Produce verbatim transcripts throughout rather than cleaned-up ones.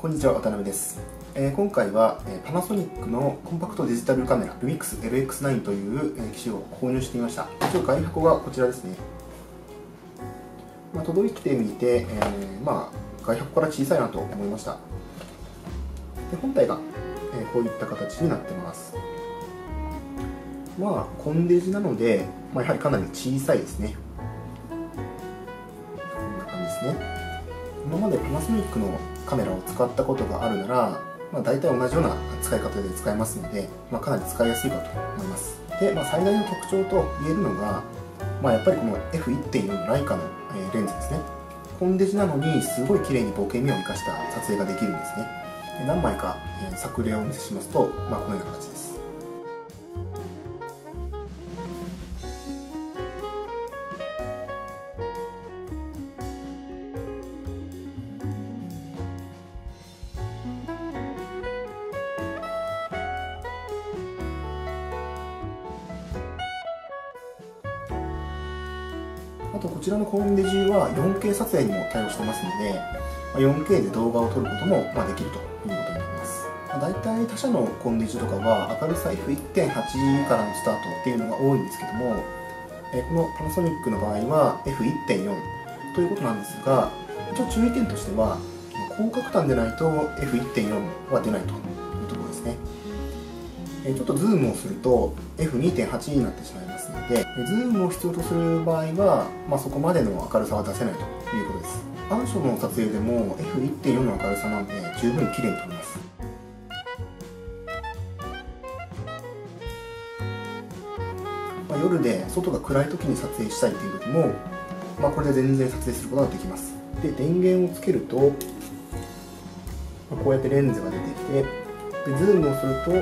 こんにちは、渡辺です。えー、今回は、えー、パナソニックのコンパクトデジタルカメラ ルミックスエルエックスナイン という、えー、機種を購入してみました。一応外箱がこちらですね。まあ、届いてみて、えー、まあ外箱から小さいなと思いました。で本体が、えー、こういった形になってます。まあコンデジなので、まあ、やはりかなり小さいですね。こんな感じですね。今までパナソニックのカメラを使ったことがあるなら、まあ、大体同じような使い方で使えますので、まあ、かなり使いやすいかと思います。で、まあ、最大の特徴と言えるのが、まあ、やっぱりこの エフいってんよん のライカのレンズですね。コンデジなのにすごい綺麗にボケ目を生かした撮影ができるんですね。何枚か作例をお見せしますと、まあ、このような形です。あとこちらのコンデジは よんケー 撮影にも対応してますので、よんケー で動画を撮ることもできるということになります。だいたい他社のコンデジとかは明るさ エフいってんはち からのスタートっていうのが多いんですけども、このパナソニックの場合は エフいってんよん ということなんですが、一応注意点としては広角端でないと エフいってんよん は出ないというところですね。ちょっとズームをすると エフにてんはち になってしまいますので、ズームを必要とする場合は、まあ、そこまでの明るさは出せないということです。暗所の撮影でも エフいってんよん の明るさなので十分綺麗に撮れます。まあ、夜で外が暗い時に撮影したいという時も、まあ、これで全然撮影することができます。で、電源をつけると、まあ、こうやってレンズが出てきて、でズームをすると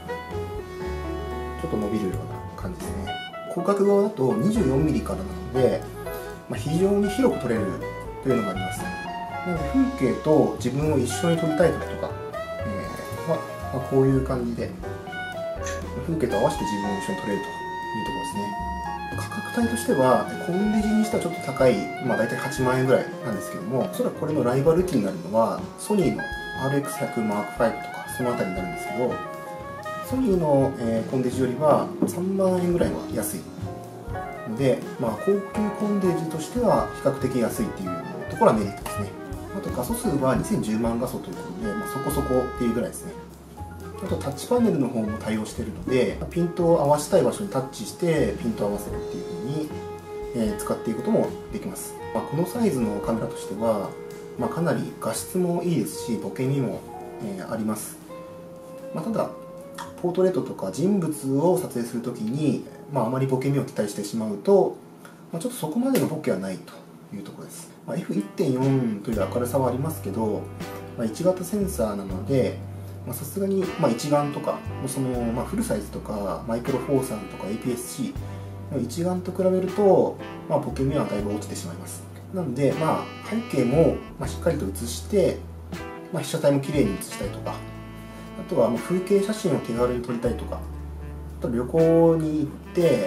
ちょっと伸びるような感じですね。広角側だと にじゅうよんミリ からなので、まあ、非常に広く撮れるというのがあります。なので風景と自分を一緒に撮りたい時とか、えーまあまあ、こういう感じで風景と合わせて自分を一緒に撮れるというところですね。価格帯としてはコンデジにしてはちょっと高い、まあ、大体はちまんえんぐらいなんですけども、おそらくこれのライバル機になるのはソニーの アールエックスひゃくマークファイブ とかその辺りになるんですけど、ソニーの、えー、コンデジよりはさんまんえんぐらいは安いので、まあ、高級コンデジとしては比較的安いっていうところはメリットですね。あと画素数はにせんじゅうまん画素ということで、まあ、そこそこっていうぐらいですね。あとタッチパネルの方も対応しているので、ピントを合わせたい場所にタッチしてピントを合わせるっていう風に、えー、使っていくこともできます。まあ、このサイズのカメラとしては、まあ、かなり画質もいいですしボケ身も、えー、あります。まあ、ただポートレートとか人物を撮影するときに、まあ、あまりボケ身を期待してしまうと、まあ、ちょっとそこまでのボケはないというところです。まあ、エフいってんよん という明るさはありますけど、まあ、いち型センサーなのでさすがにまあ一眼とかその、まあ、フルサイズとかマイクロフォーサーとか エーピーエスシー の一眼と比べると、まあ、ボケ身はだいぶ落ちてしまいます。なので、まあ、背景もまあしっかりと写して、まあ、被写体も綺麗に写したいとか、あとはもう風景写真を手軽に撮りたいとか、あと旅行に行って、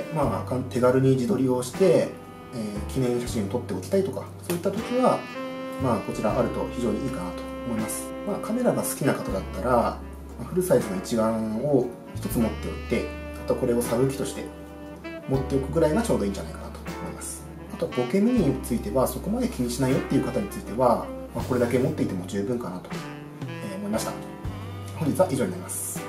まあ、手軽に自撮りをして、えー、記念写真を撮っておきたいとか、そういった時は、まあ、こちらあると非常にいいかなと思います。まあ、カメラが好きな方だったらフルサイズの一眼をひとつ持っておいて、あとこれをサブ機として持っておくぐらいがちょうどいいんじゃないかなと思います。あとボケ身についてはそこまで気にしないよっていう方については、まあ、これだけ持っていても十分かなと思いました。本日は以上になります。